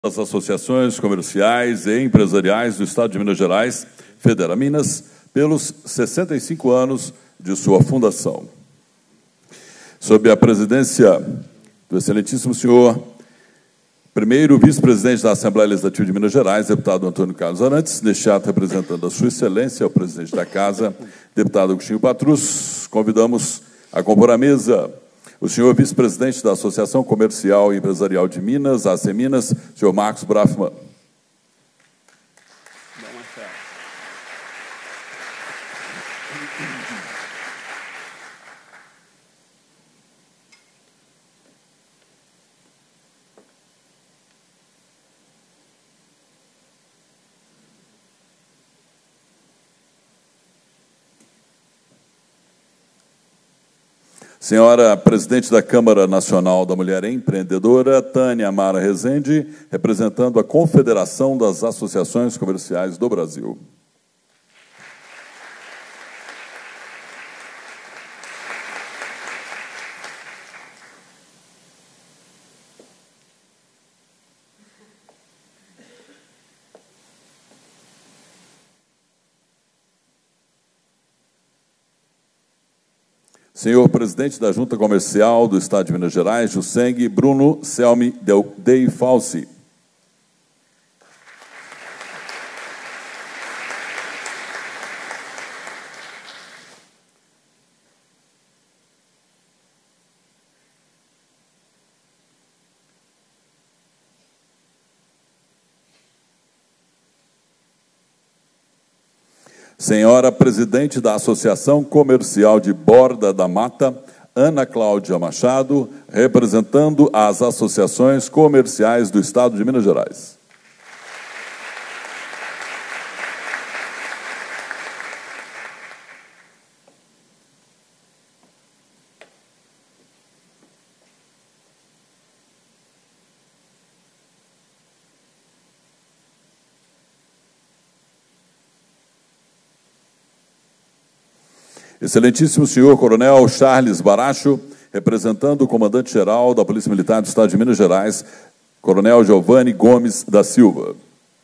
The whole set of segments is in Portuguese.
das associações comerciais e empresariais do Estado de Minas Gerais, Federaminas, pelos 65 anos de sua fundação. Sob a presidência do excelentíssimo senhor, primeiro vice-presidente da Assembleia Legislativa de Minas Gerais, deputado Antônio Carlos Arantes, neste ato representando a sua excelência, o presidente da Casa, deputado Agostinho Patrus, convidamos a compor a mesa o senhor vice-presidente da Associação Comercial e Empresarial de Minas, AC Minas, senhor Marcos Brafman. Senhora presidente da Câmara Nacional da Mulher Empreendedora, Tânia Amara Rezende, representando a Confederação das Associações Comerciais do Brasil. Senhor presidente da Junta Comercial do Estado de Minas Gerais, Jusseng Bruno Selmi Dei Falsi. Senhora presidente da Associação Comercial de Borda da Mata, Ana Cláudia Machado, representando as associações comerciais do Estado de Minas Gerais. Excelentíssimo senhor Coronel Charles Baracho, representando o comandante-geral da Polícia Militar do Estado de Minas Gerais, Coronel Giovanni Gomes da Silva.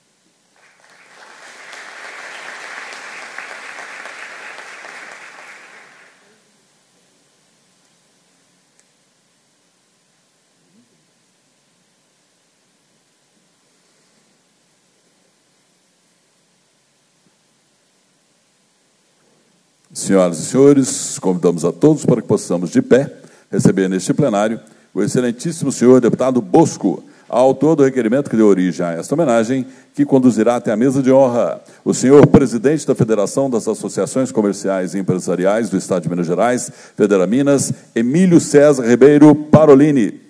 Senhoras e senhores, convidamos a todos para que possamos, de pé, receber neste plenário o excelentíssimo senhor deputado Bosco, autor do requerimento que deu origem a esta homenagem, que conduzirá até a mesa de honra o senhor presidente da Federação das Associações Comerciais e Empresariais do Estado de Minas Gerais, Federaminas, Emílio César Ribeiro Parolini.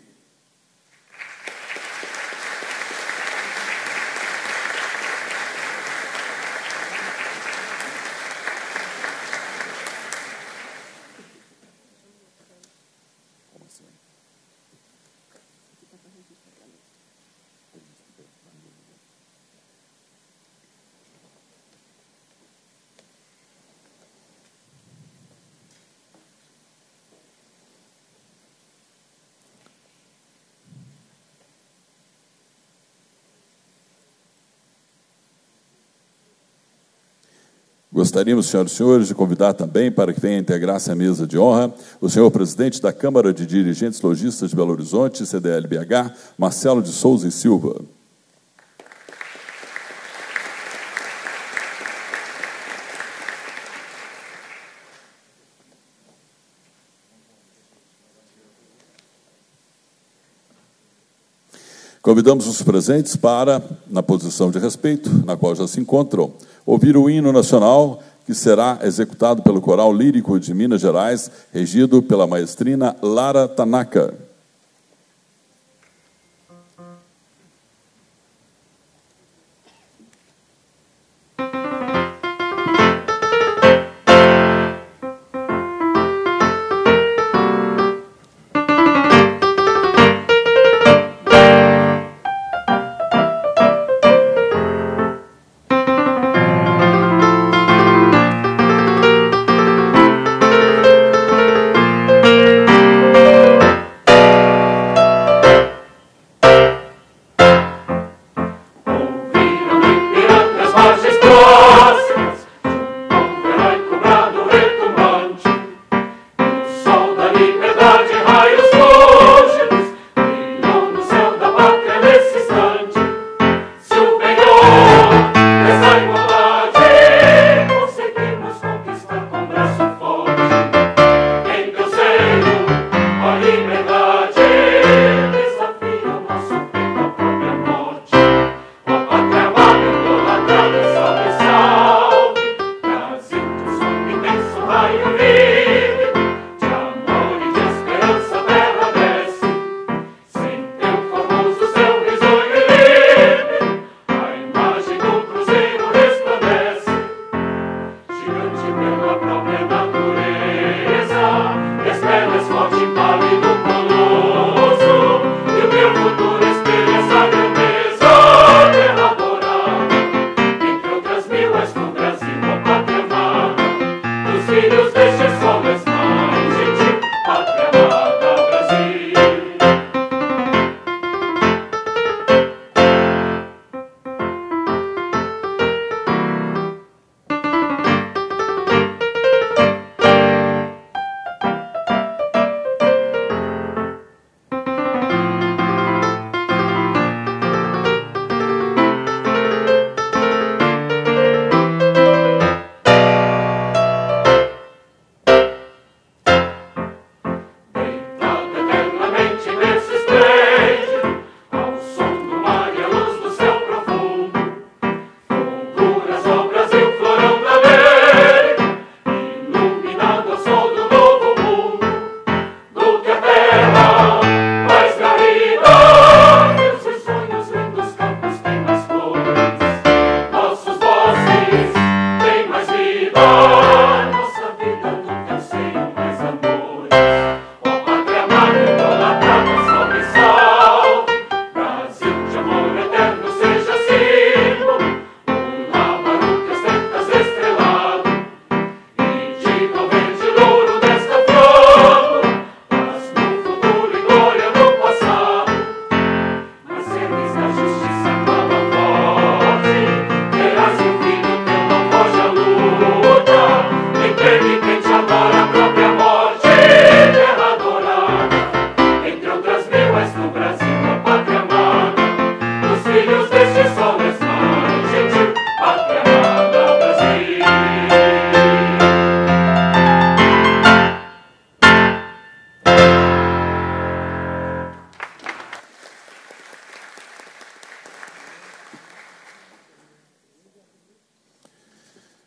Gostaríamos, senhoras e senhores, de convidar também para que venha integrar-se à mesa de honra o senhor presidente da Câmara de Dirigentes Lojistas de Belo Horizonte, CDL-BH, Marcelo de Souza e Silva. Convidamos os presentes para, na posição de respeito, na qual já se encontram, ouvir o hino nacional, que será executado pelo Coral Lírico de Minas Gerais, regido pela maestrina Lara Tanaka.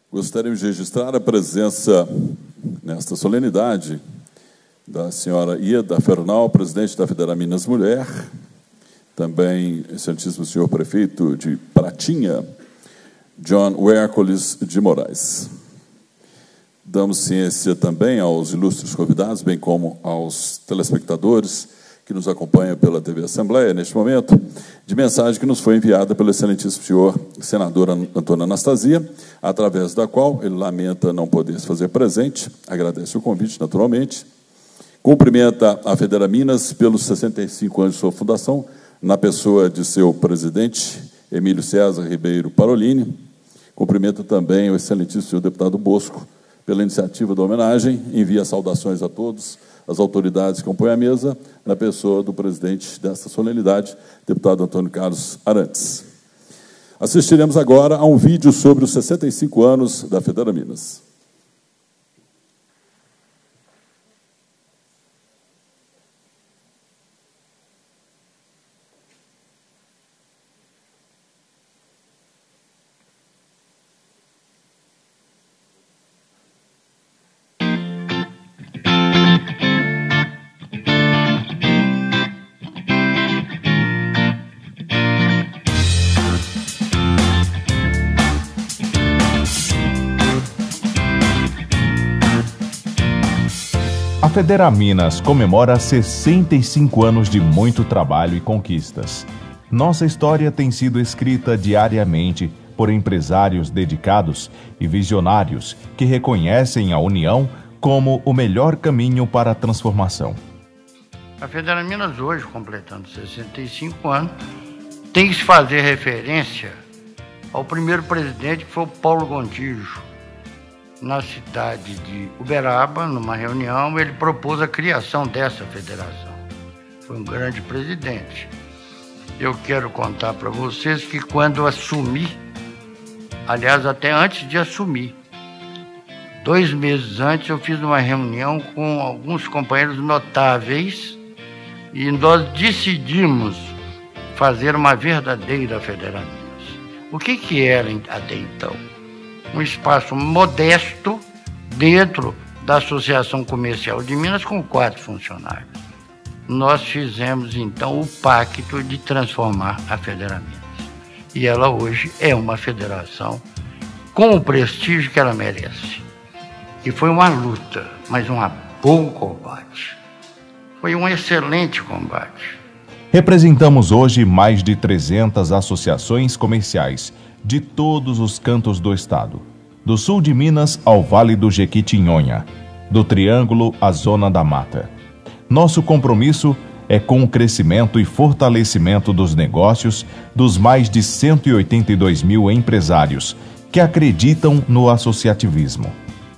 Gostaríamos de registrar a presença, nesta solenidade, da senhora Ieda Fernal, presidente da Federaminas Mulher, também excelentíssimo senhor prefeito de Pratinha, John Hércules de Moraes. Damos ciência também aos ilustres convidados, bem como aos telespectadores que nos acompanham pela TV Assembleia, neste momento, de mensagem que nos foi enviada pelo excelentíssimo senhor senador Antônio Anastasia, através da qual ele lamenta não poder se fazer presente, agradece o convite, naturalmente, cumprimenta a Federaminas pelos 65 anos de sua fundação, na pessoa de seu presidente, Emílio César Ribeiro Parolini, cumprimenta também o excelentíssimo senhor deputado Bosco, pela iniciativa da homenagem, envia saudações a todos, as autoridades que compõem a mesa, na pessoa do presidente desta solenidade, deputado Antônio Carlos Arantes. Assistiremos agora a um vídeo sobre os 65 anos da Federaminas. A Federaminas comemora 65 anos de muito trabalho e conquistas. Nossa história tem sido escrita diariamente por empresários dedicados e visionários que reconhecem a união como o melhor caminho para a transformação. A Federaminas hoje, completando 65 anos, tem que se fazer referência ao primeiro presidente, que foi o Paulo Gontijo. Na cidade de Uberaba, numa reunião, ele propôs a criação dessa federação. Foi um grande presidente. Eu quero contar para vocês que quando assumi, aliás, até antes de assumir, 2 meses antes, eu fiz uma reunião com alguns companheiros notáveis e nós decidimos fazer uma verdadeira Federaminas. O que era até então? Um espaço modesto dentro da Associação Comercial de Minas com 4 funcionários. Nós fizemos, então, o pacto de transformar a Federaminas. E ela hoje é uma federação com o prestígio que ela merece. E foi uma luta, mas um bom combate. Foi um excelente combate. Representamos hoje mais de 300 associações comerciais de todos os cantos do estado, do sul de Minas ao Vale do Jequitinhonha, do Triângulo à Zona da Mata. Nosso compromisso é com o crescimento e fortalecimento dos negócios dos mais de 182 mil empresários que acreditam no associativismo.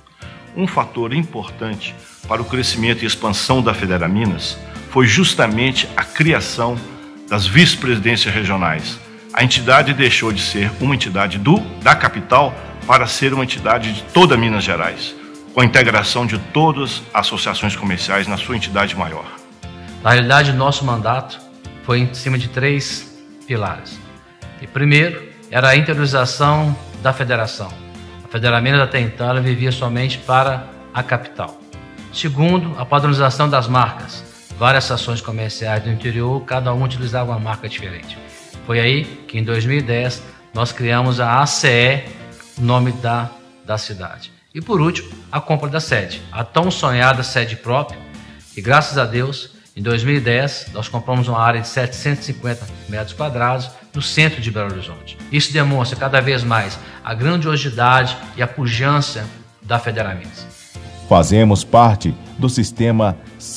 Um fator importante para o crescimento e expansão da Federaminas foi justamente a criação das vice-presidências regionais. A entidade deixou de ser uma entidade da capital para ser uma entidade de toda Minas Gerais, com a integração de todas as associações comerciais na sua entidade maior. Na realidade, nosso mandato foi em cima de 3 pilares. E primeiro, era a interiorização da federação. A Federaminas até então ela vivia somente para a capital. Segundo, a padronização das marcas. Várias ações comerciais do interior, cada uma utilizava uma marca diferente. Foi aí que, em 2010, nós criamos a ACE, nome da cidade. E, por último, a compra da sede, a tão sonhada sede própria. E, graças a Deus, em 2010, nós compramos uma área de 750 metros quadrados no centro de Belo Horizonte. Isso demonstra cada vez mais a grandiosidade e a pujança da Federaminas. Fazemos parte do sistema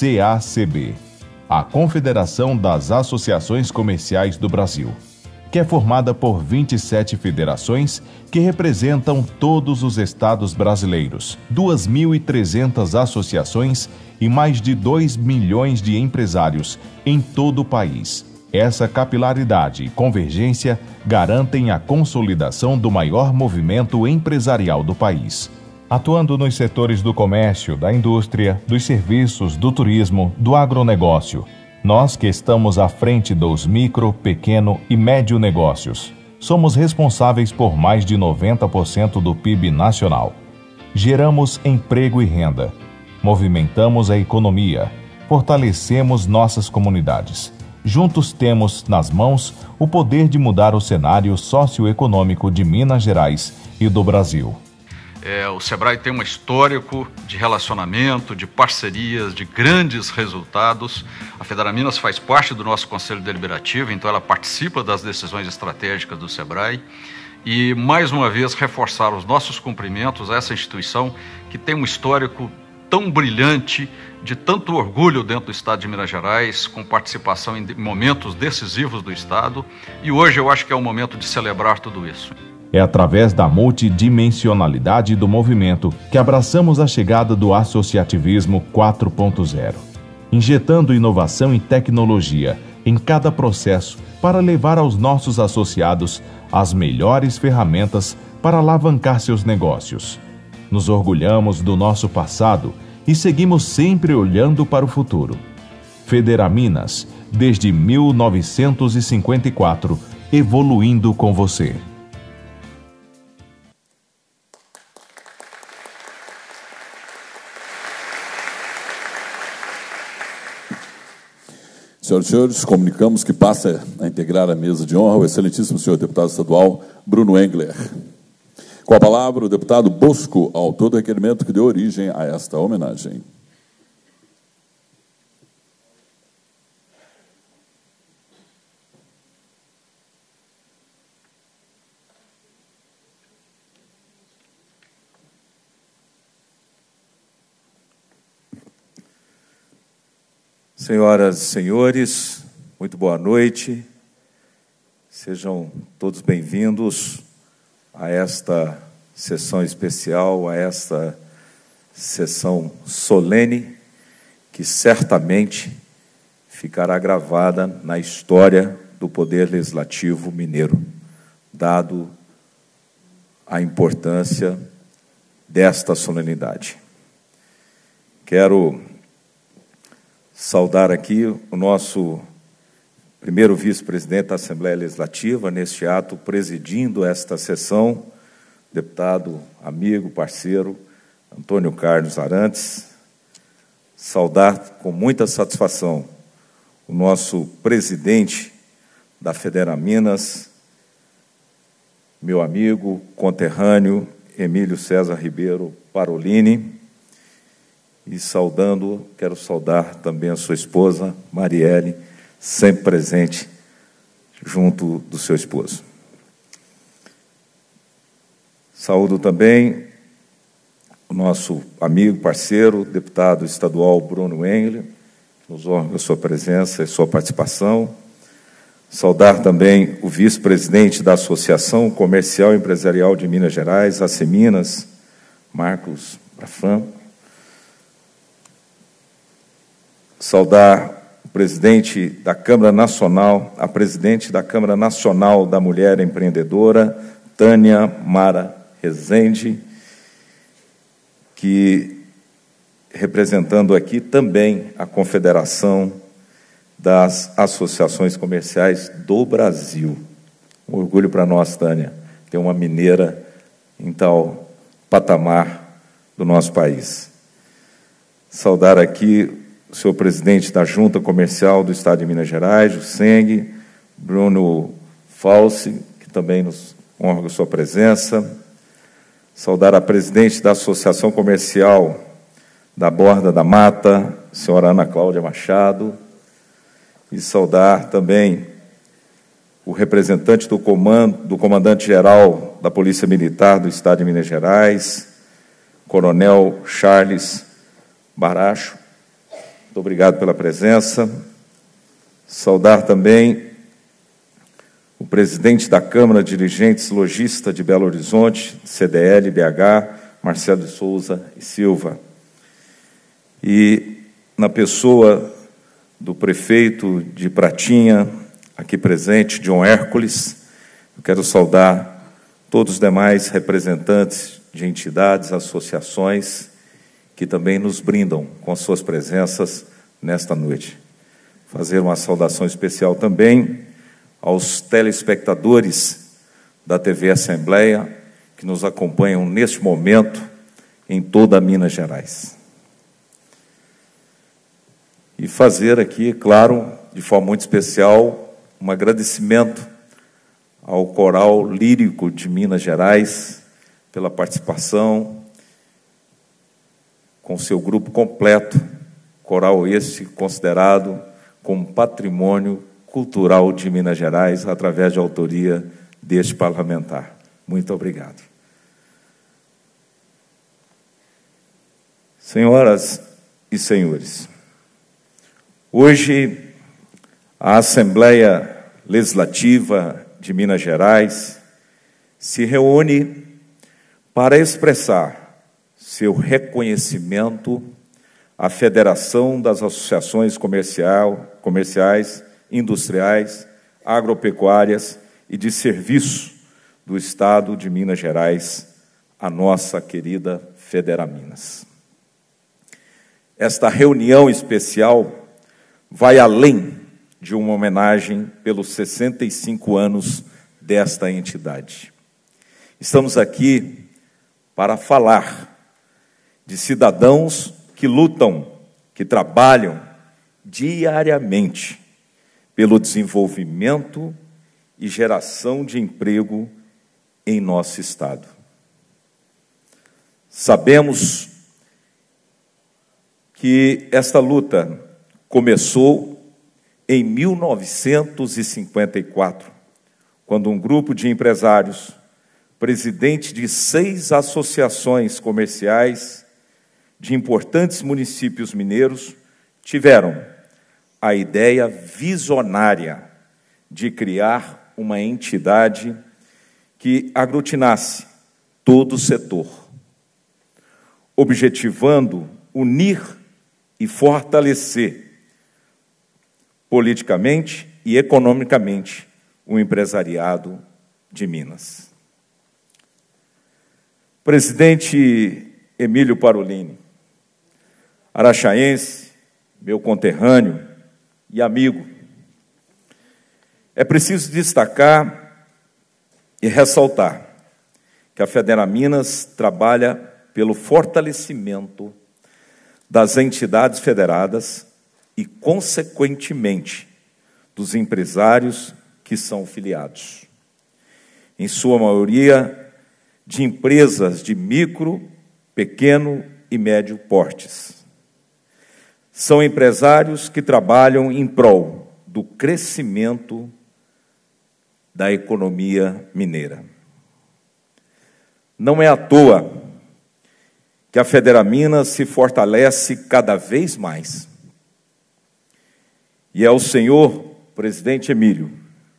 CACB, a Confederação das Associações Comerciais do Brasil, que é formada por 27 federações que representam todos os estados brasileiros, 2.300 associações e mais de 2 milhões de empresários em todo o país. Essa capilaridade e convergência garantem a consolidação do maior movimento empresarial do país. Atuando nos setores do comércio, da indústria, dos serviços, do turismo, do agronegócio, nós que estamos à frente dos micro, pequeno e médio negócios, somos responsáveis por mais de 90% do PIB nacional. Geramos emprego e renda, movimentamos a economia, fortalecemos nossas comunidades. Juntos temos nas mãos o poder de mudar o cenário socioeconômico de Minas Gerais e do Brasil. O SEBRAE tem um histórico de relacionamento, de parcerias, de grandes resultados. A Federaminas faz parte do nosso Conselho Deliberativo, então ela participa das decisões estratégicas do SEBRAE. E, mais uma vez, reforçar os nossos cumprimentos a essa instituição que tem um histórico tão brilhante, de tanto orgulho dentro do Estado de Minas Gerais, com participação em momentos decisivos do Estado. E hoje eu acho que é o momento de celebrar tudo isso. É através da multidimensionalidade do movimento que abraçamos a chegada do associativismo 4.0, injetando inovação e tecnologia em cada processo para levar aos nossos associados as melhores ferramentas para alavancar seus negócios. Nos orgulhamos do nosso passado e seguimos sempre olhando para o futuro. Federaminas, desde 1954, evoluindo com você. Senhoras e senhores, comunicamos que passa a integrar a mesa de honra o excelentíssimo senhor deputado estadual Bruno Engler. Com a palavra, o deputado Bosco, autor do requerimento que deu origem a esta homenagem. Senhoras e senhores, muito boa noite. Sejam todos bem-vindos a esta sessão especial, a esta sessão solene, que certamente ficará gravada na história do Poder Legislativo mineiro, dado a importância desta solenidade. Quero saudar aqui o nosso primeiro vice-presidente da Assembleia Legislativa, neste ato, presidindo esta sessão, deputado, amigo, parceiro, Antônio Carlos Arantes. Saudar com muita satisfação o nosso presidente da Federaminas, meu amigo, conterrâneo, Emílio César Ribeiro Parolini. E quero saudar também a sua esposa, Marielle, sempre presente junto do seu esposo. Saúdo também o nosso amigo, parceiro, deputado estadual Bruno Engler, que nos honra a sua presença e sua participação. Saudar também o vice-presidente da Associação Comercial e Empresarial de Minas Gerais, ACEMinas, Marcos Brafan. Saudar o presidente da Câmara Nacional, a presidente da Câmara Nacional da Mulher Empreendedora, Tânia Mara Rezende, que, representando aqui também a Confederação das Associações Comerciais do Brasil. Um orgulho para nós, Tânia, ter uma mineira em tal patamar do nosso país. Saudar aqui o senhor presidente da Junta Comercial do Estado de Minas Gerais, o SENG, Bruno Falsi, que também nos honra com sua presença. Saudar a presidente da Associação Comercial da Borda da Mata, a senhora Ana Cláudia Machado. E saudar também o representante do comandante-geral da Polícia Militar do Estado de Minas Gerais, Coronel Charles Baracho. Muito obrigado pela presença. Saudar também o presidente da Câmara de Dirigentes Logista de Belo Horizonte, CDL, BH, Marcelo de Souza e Silva. E, na pessoa do prefeito de Pratinha, aqui presente, John Hércules, eu quero saudar todos os demais representantes de entidades, associações, que também nos brindam com as suas presenças nesta noite. Fazer uma saudação especial também aos telespectadores da TV Assembleia, que nos acompanham neste momento em toda Minas Gerais. E fazer aqui, claro, de forma muito especial, um agradecimento ao Coral Lírico de Minas Gerais pela participação, com seu grupo completo, coral este considerado como patrimônio cultural de Minas Gerais, através de autoria deste parlamentar. Muito obrigado. Senhoras e senhores, hoje a Assembleia Legislativa de Minas Gerais se reúne para expressar seu reconhecimento à Federação das Associações Comerciais, Industriais, Agropecuárias e de Serviço do Estado de Minas Gerais, a nossa querida Federaminas. Esta reunião especial vai além de uma homenagem pelos 65 anos desta entidade. Estamos aqui para falar de cidadãos que lutam, que trabalham diariamente pelo desenvolvimento e geração de emprego em nosso Estado. Sabemos que esta luta começou em 1954, quando um grupo de empresários, presidente de 6 associações comerciais de importantes municípios mineiros, tiveram a ideia visionária de criar uma entidade que aglutinasse todo o setor, objetivando unir e fortalecer politicamente e economicamente o empresariado de Minas. Presidente Emílio Parolini, araxaense, meu conterrâneo e amigo, é preciso destacar e ressaltar que a Federaminas trabalha pelo fortalecimento das entidades federadas e, consequentemente, dos empresários que são filiados. Em sua maioria, de empresas de micro, pequeno e médio portes. São empresários que trabalham em prol do crescimento da economia mineira. Não é à toa que a Federaminas se fortalece cada vez mais. E é o senhor presidente Emílio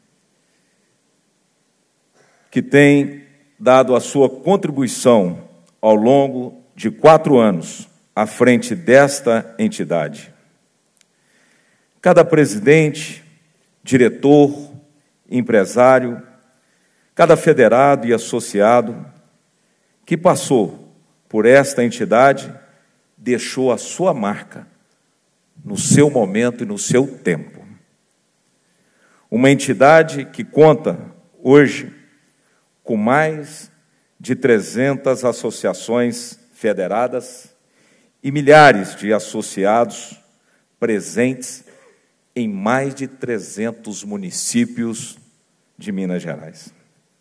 que tem dado a sua contribuição ao longo de 4 anos à frente desta entidade. Cada presidente, diretor, empresário, cada federado e associado que passou por esta entidade deixou a sua marca no seu momento e no seu tempo. Uma entidade que conta hoje com mais de 300 associações federadas e milhares de associados presentes em mais de 300 municípios de Minas Gerais.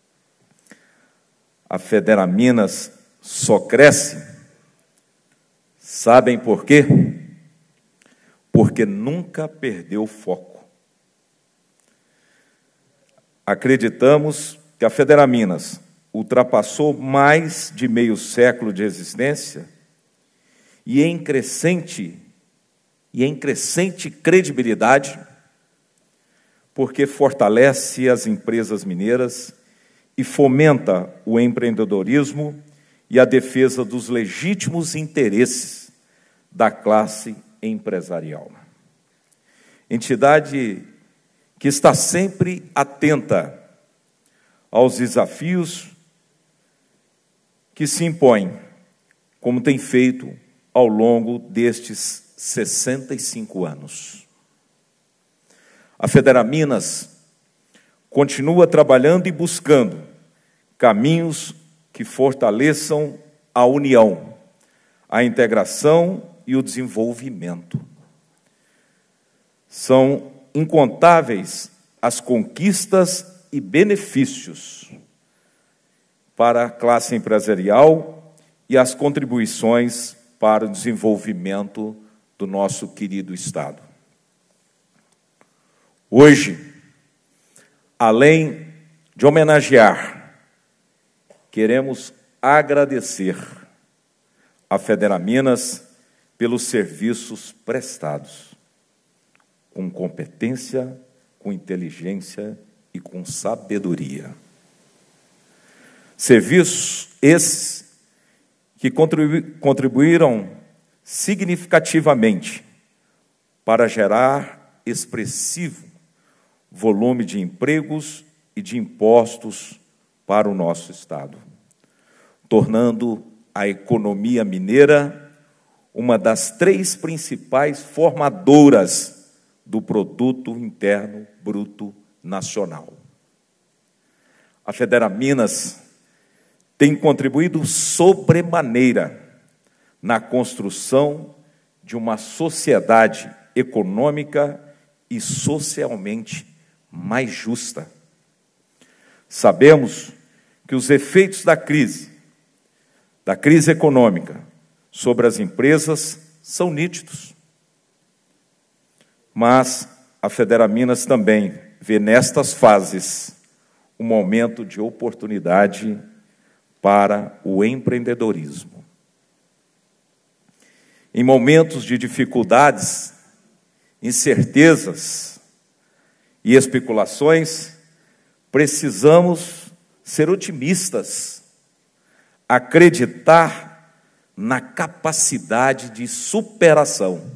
A Federaminas só cresce, sabem por quê? Porque nunca perdeu o foco. Acreditamos que a Federaminas ultrapassou mais de meio século de existência e em crescente credibilidade, porque fortalece as empresas mineiras e fomenta o empreendedorismo e a defesa dos legítimos interesses da classe empresarial. Entidade que está sempre atenta aos desafios que se impõem, como tem feito ao longo destes 65 anos. A Federaminas continua trabalhando e buscando caminhos que fortaleçam a união, a integração e o desenvolvimento. São incontáveis as conquistas e benefícios para a classe empresarial e as contribuições para o desenvolvimento do nosso querido Estado. Hoje, além de homenagear, queremos agradecer a Federaminas pelos serviços prestados, com competência, com inteligência e com sabedoria. Serviços esses que contribuíram significativamente para gerar expressivo volume de empregos e de impostos para o nosso Estado, tornando a economia mineira uma das 3 principais formadoras do Produto Interno Bruto Nacional. A Federaminas tem contribuído sobremaneira na construção de uma sociedade econômica e socialmente mais justa. Sabemos que os efeitos da crise econômica sobre as empresas são nítidos. Mas a Federaminas também vê nestas fases um momento de oportunidade para o empreendedorismo. Em momentos de dificuldades, incertezas e especulações, precisamos ser otimistas, acreditar na capacidade de superação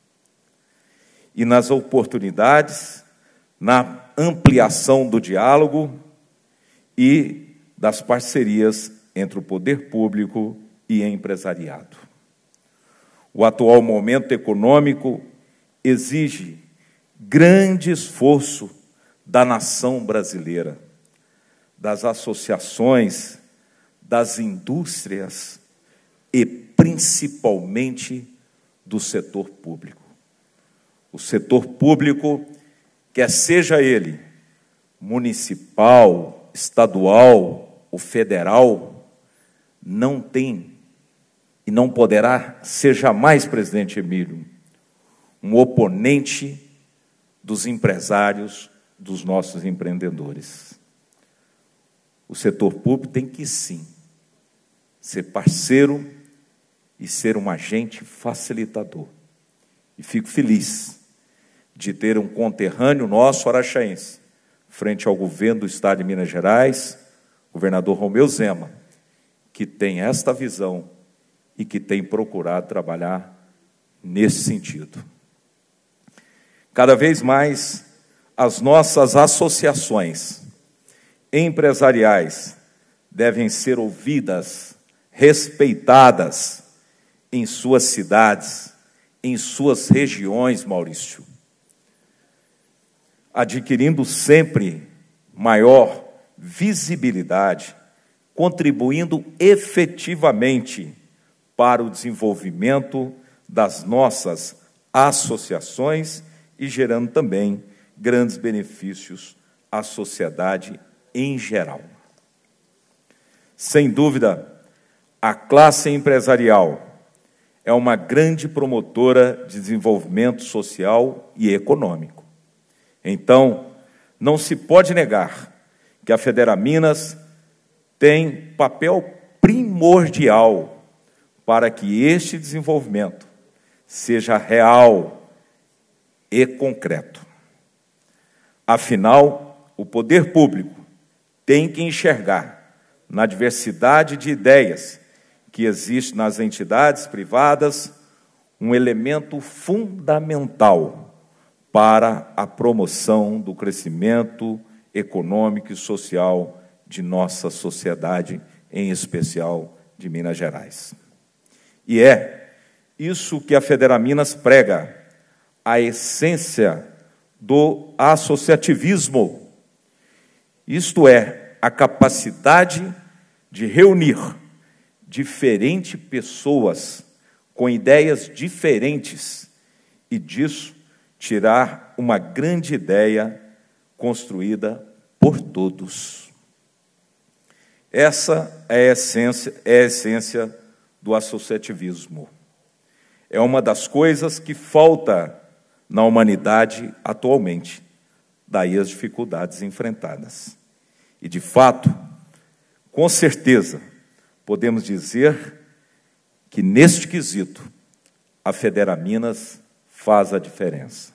e nas oportunidades, na ampliação do diálogo e das parcerias entre o poder público e empresariado. O atual momento econômico exige grande esforço da nação brasileira, das associações, das indústrias e, principalmente, do setor público. O setor público, quer seja ele municipal, estadual ou federal, não tem e não poderá ser jamais, presidente Emílio, um oponente dos empresários, dos nossos empreendedores. O setor público tem que, sim, ser parceiro e ser um agente facilitador. E fico feliz de ter um conterrâneo nosso araxaense, frente ao governo do Estado de Minas Gerais, governador Romeu Zema, que tem esta visão e que tem procurado trabalhar nesse sentido. Cada vez mais, as nossas associações empresariais devem ser ouvidas, respeitadas em suas cidades, em suas regiões, Maurício, adquirindo sempre maior visibilidade, contribuindo efetivamente para o desenvolvimento das nossas associações e gerando também grandes benefícios à sociedade em geral. Sem dúvida, a classe empresarial é uma grande promotora de desenvolvimento social e econômico. Então, não se pode negar que a Federaminas tem papel primordial para que este desenvolvimento seja real e concreto. Afinal, o poder público tem que enxergar na diversidade de ideias que existe nas entidades privadas um elemento fundamental para a promoção do crescimento econômico e social de nossa sociedade, em especial de Minas Gerais. E é isso que a Federaminas prega, a essência do associativismo, isto é, a capacidade de reunir diferentes pessoas com ideias diferentes e disso tirar uma grande ideia construída por todos. Essa é a essência do associativismo. É uma das coisas que falta na humanidade atualmente, daí as dificuldades enfrentadas. E, de fato, com certeza, podemos dizer que, neste quesito, a Federaminas faz a diferença.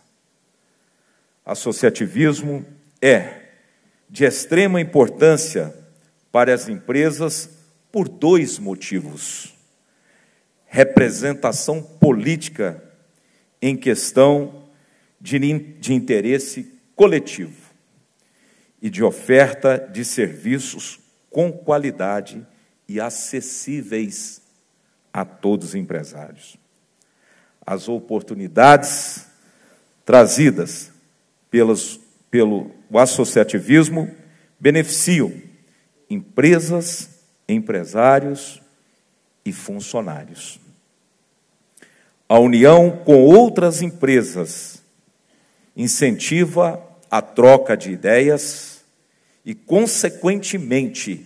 Associativismo é de extrema importância para as empresas por dois motivos. Representação política em questão de interesse coletivo e de oferta de serviços com qualidade e acessíveis a todos os empresários. As oportunidades trazidas pelo associativismo beneficiam empresas, empresários e funcionários. A união com outras empresas incentiva a troca de ideias e, consequentemente,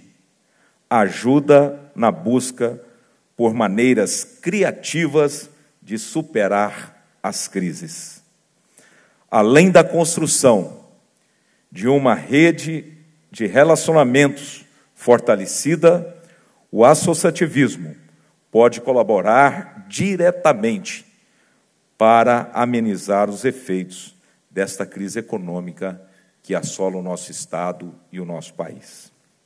ajuda na busca por maneiras criativas de superar as crises. Além da construção de uma rede de relacionamentos fortalecida, o associativismo pode colaborar diretamente para amenizar os efeitos desta crise econômica que assola o nosso Estado e o nosso país.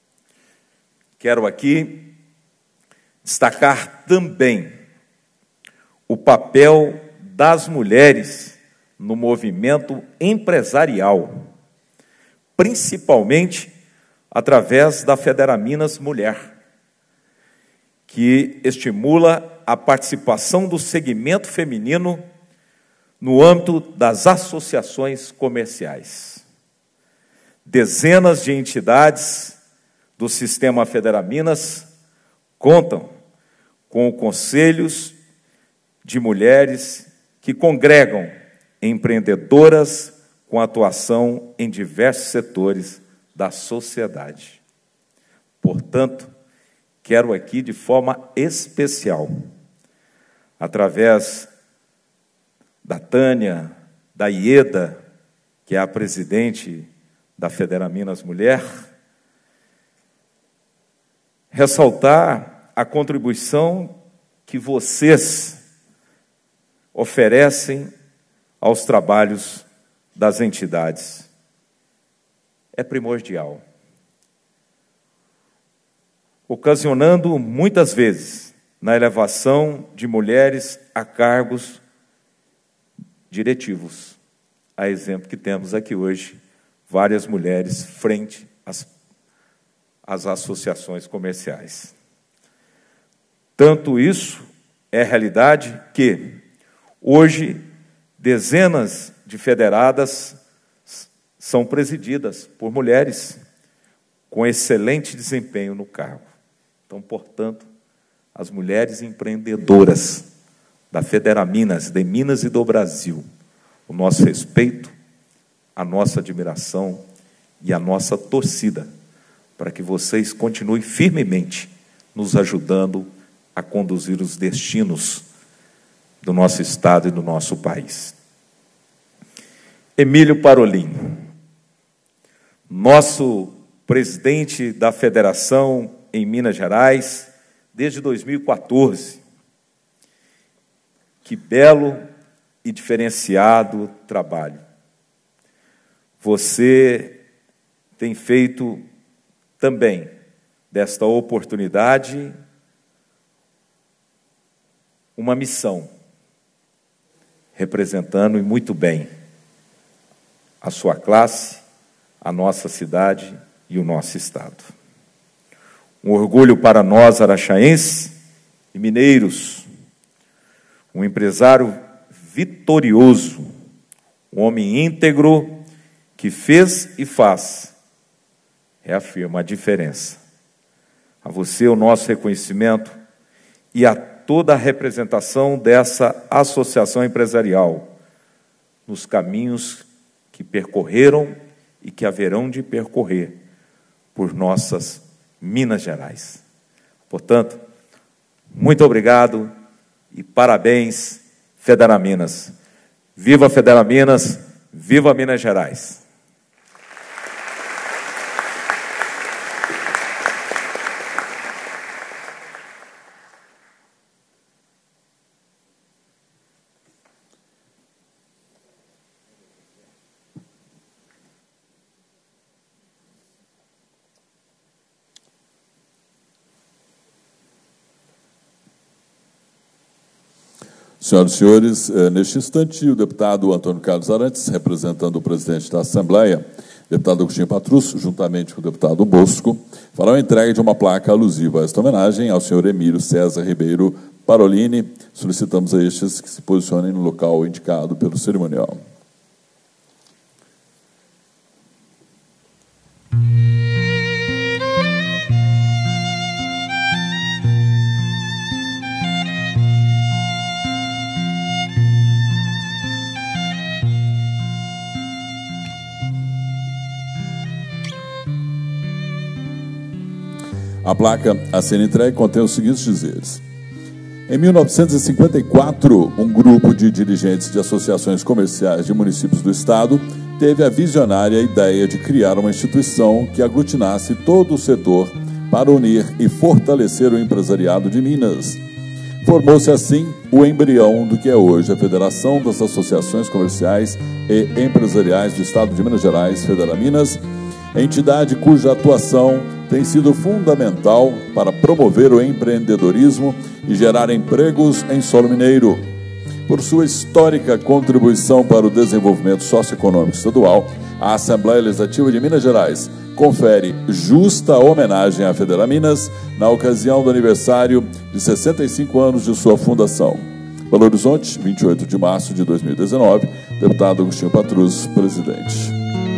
Quero aqui destacar também o papel das mulheres no movimento empresarial, principalmente através da Federaminas Mulher, que estimula a participação do segmento feminino no âmbito das associações comerciais. Dezenas de entidades do sistema Federaminas contam com conselhos de mulheres que congregam empreendedoras com atuação em diversos setores da sociedade. Portanto, quero aqui, de forma especial, através da Tânia, da Ieda, que é a presidente da Federaminas Mulher, ressaltar a contribuição que vocês oferecem aos trabalhos das entidades. É primordial, ocasionando muitas vezes na elevação de mulheres a cargos diretivos. A exemplo que temos aqui hoje, várias mulheres frente às associações comerciais. Tanto isso é realidade que, hoje, dezenas de federadas são presididas por mulheres com excelente desempenho no cargo. Então, portanto, as mulheres empreendedoras da Federaminas, de Minas e do Brasil, o nosso respeito, a nossa admiração e a nossa torcida para que vocês continuem firmemente nos ajudando a conduzir os destinos do nosso Estado e do nosso país. Emílio Parolin, nosso presidente da Federação em Minas Gerais, desde 2014. Que belo e diferenciado trabalho. Você tem feito também desta oportunidade uma missão, representando e muito bem a sua classe, a nossa cidade e o nosso Estado. Um orgulho para nós, araxaenses e mineiros, um empresário vitorioso, um homem íntegro que fez e faz reafirma a diferença. A você o nosso reconhecimento e a toda a representação dessa associação empresarial nos caminhos que percorreram e que haverão de percorrer por nossas Minas Gerais. Portanto, muito obrigado e parabéns, Federaminas. Viva Federaminas, viva Minas Gerais. Senhoras e senhores, neste instante, o deputado Antônio Carlos Arantes, representando o presidente da Assembleia, deputado Agostinho Patrus, juntamente com o deputado Bosco, farão a entrega de uma placa alusiva a esta homenagem ao senhor Emílio César Ribeiro Parolini. Solicitamos a estes que se posicionem no local indicado pelo cerimonial. A placa a ser entregue contém os seguintes dizeres. Em 1954, um grupo de dirigentes de associações comerciais de municípios do Estado teve a visionária ideia de criar uma instituição que aglutinasse todo o setor para unir e fortalecer o empresariado de Minas. Formou-se assim o embrião do que é hoje a Federação das Associações Comerciais e Empresariais do Estado de Minas Gerais, Federaminas, entidade cuja atuação tem sido fundamental para promover o empreendedorismo e gerar empregos em solo mineiro. Por sua histórica contribuição para o desenvolvimento socioeconômico estadual, a Assembleia Legislativa de Minas Gerais confere justa homenagem à Federaminas na ocasião do aniversário de 65 anos de sua fundação. Belo Horizonte, 28 de março de 2019, deputado Agostinho Patrus, presidente.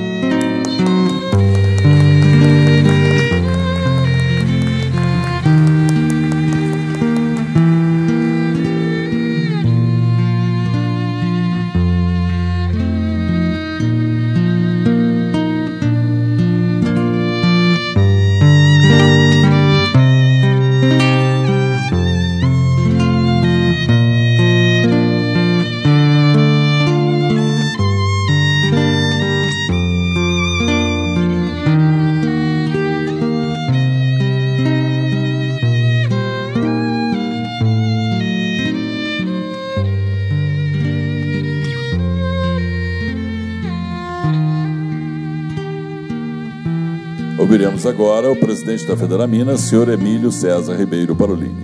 Ouviremos agora o presidente da Federaminas, senhor Emílio César Ribeiro Parolini.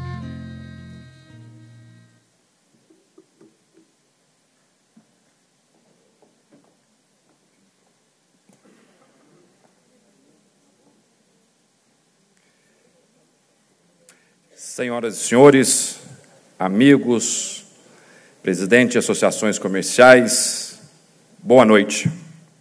Senhoras e senhores, amigos, presidente de associações comerciais, boa noite.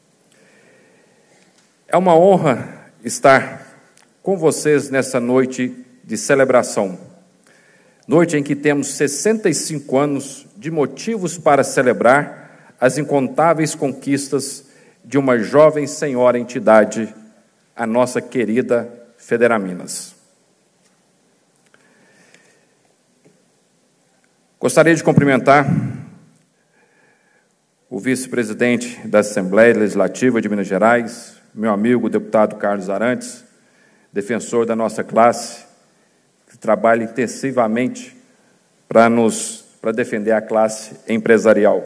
É uma honra estar com vocês nessa noite de celebração, noite em que temos 65 anos de motivos para celebrar as incontáveis conquistas de uma jovem senhora entidade, a nossa querida Federaminas. Gostaria de cumprimentar o vice-presidente da Assembleia Legislativa de Minas Gerais, meu amigo, o deputado Carlos Arantes, defensor da nossa classe, que trabalha intensivamente para defender a classe empresarial.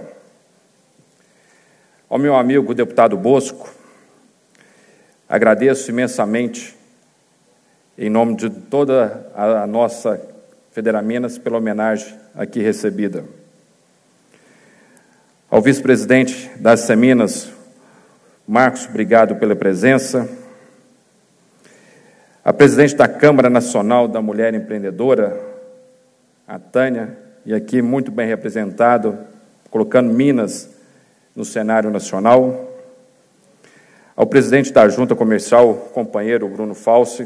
Ao meu amigo, o deputado Bosco, agradeço imensamente, em nome de toda a nossa Federaminas, pela homenagem aqui recebida. Ao vice-presidente das Seminas, Marcos, obrigado pela presença. A presidente da Câmara Nacional da Mulher Empreendedora, a Tânia, e aqui muito bem representado, colocando Minas no cenário nacional. ao presidente da Junta Comercial, companheiro Bruno Falsi,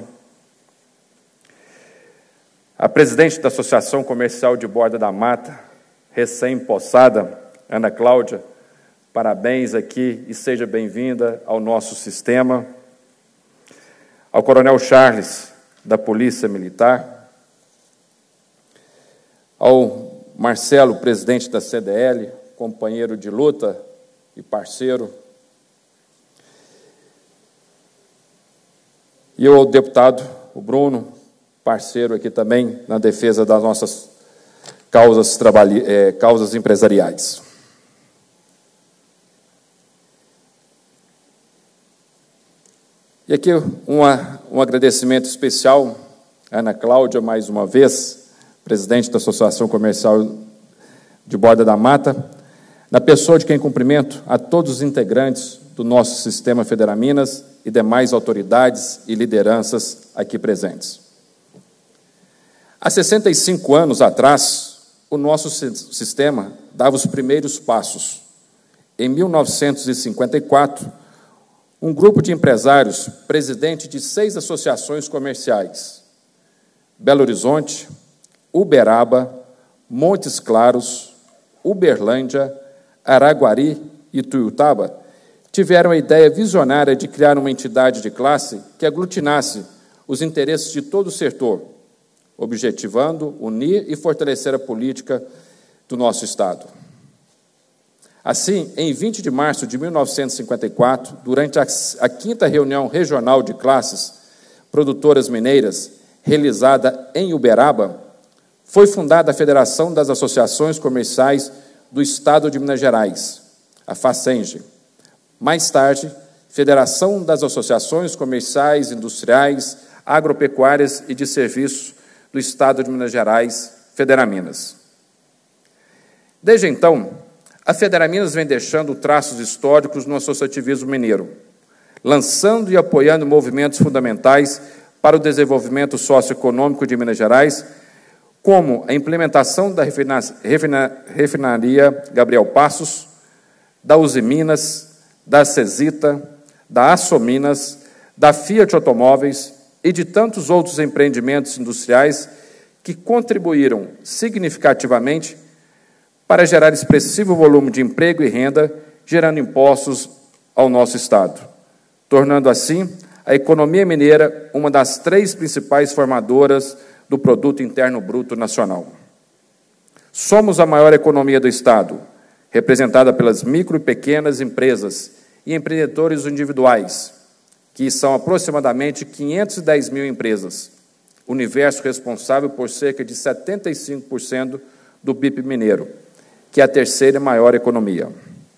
a presidente da Associação Comercial de Borda da Mata, recém-possada, Ana Cláudia, parabéns aqui e seja bem-vinda ao nosso sistema. Ao Coronel Charles, da Polícia Militar, ao Marcelo, presidente da CDL, companheiro de luta e parceiro, e ao deputado, o Bruno, parceiro aqui também na defesa das nossas causas empresariais. E aqui um agradecimento especial à Ana Cláudia, mais uma vez, presidente da Associação Comercial de Borda da Mata, na pessoa de quem cumprimento a todos os integrantes do nosso sistema Federaminas e demais autoridades e lideranças aqui presentes. Há 65 anos atrás, o nosso sistema dava os primeiros passos. Em 1954, um grupo de empresários, presidente de 6 associações comerciais, Belo Horizonte, Uberaba, Montes Claros, Uberlândia, Araguari e Tuiutaba, tiveram a ideia visionária de criar uma entidade de classe que aglutinasse os interesses de todo o setor, objetivando unir e fortalecer a política do nosso Estado. Assim, em 20 de março de 1954, durante a 5ª reunião regional de classes produtoras mineiras, realizada em Uberaba, foi fundada a Federação das Associações Comerciais do Estado de Minas Gerais, a FACENGE. Mais tarde, Federação das Associações Comerciais, Industriais, Agropecuárias e de Serviços do Estado de Minas Gerais, Federaminas. Desde então, a Federaminas vem deixando traços históricos no associativismo mineiro, lançando e apoiando movimentos fundamentais para o desenvolvimento socioeconômico de Minas Gerais, como a implementação da refinaria Gabriel Passos, da Uzi Minas, da Cesita, da Açominas, da Fiat Automóveis e de tantos outros empreendimentos industriais que contribuíram significativamente para gerar expressivo volume de emprego e renda, gerando impostos ao nosso Estado, tornando assim a economia mineira uma das 3 principais formadoras do Produto Interno Bruto Nacional. Somos a maior economia do Estado, representada pelas micro e pequenas empresas e empreendedores individuais, que são aproximadamente 510 mil empresas, universo responsável por cerca de 75% do PIB mineiro, que é a 3ª maior economia.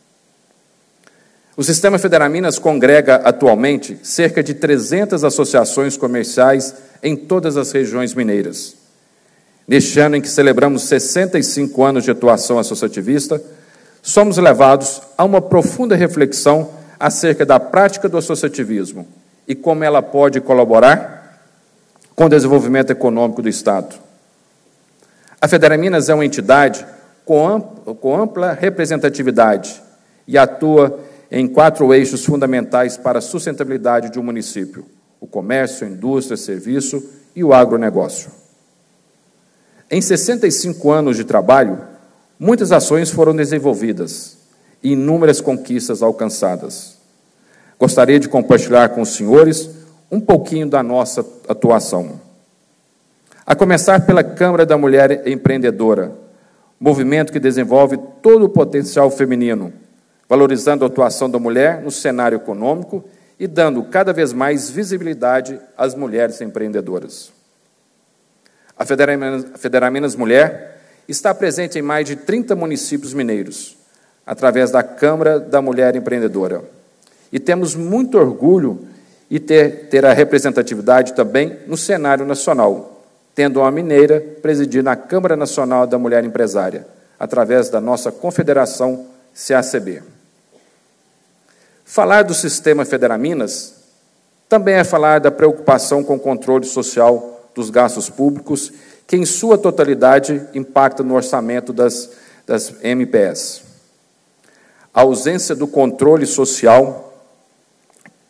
O Sistema Federaminas congrega atualmente cerca de 300 associações comerciais em todas as regiões mineiras. Neste ano em que celebramos 65 anos de atuação associativista, somos levados a uma profunda reflexão acerca da prática do associativismo e como ela pode colaborar com o desenvolvimento econômico do Estado. A Federaminas é uma entidade com ampla representatividade e atua em 4 eixos fundamentais para a sustentabilidade de um município: o comércio, a indústria, serviço e o agronegócio. Em 65 anos de trabalho, muitas ações foram desenvolvidas e inúmeras conquistas alcançadas. Gostaria de compartilhar com os senhores um pouquinho da nossa atuação. A começar pela Câmara da Mulher Empreendedora, movimento que desenvolve todo o potencial feminino, valorizando a atuação da mulher no cenário econômico e dando cada vez mais visibilidade às mulheres empreendedoras. A Federaminas Mulher está presente em mais de 30 municípios mineiros, através da Câmara da Mulher Empreendedora. E temos muito orgulho de ter a representatividade também no cenário nacional, tendo uma mineira presidindo a Câmara Nacional da Mulher Empresária, através da nossa confederação CACB. Falar do sistema Federaminas também é falar da preocupação com o controle social dos gastos públicos, que em sua totalidade impacta no orçamento das MPS. A ausência do controle social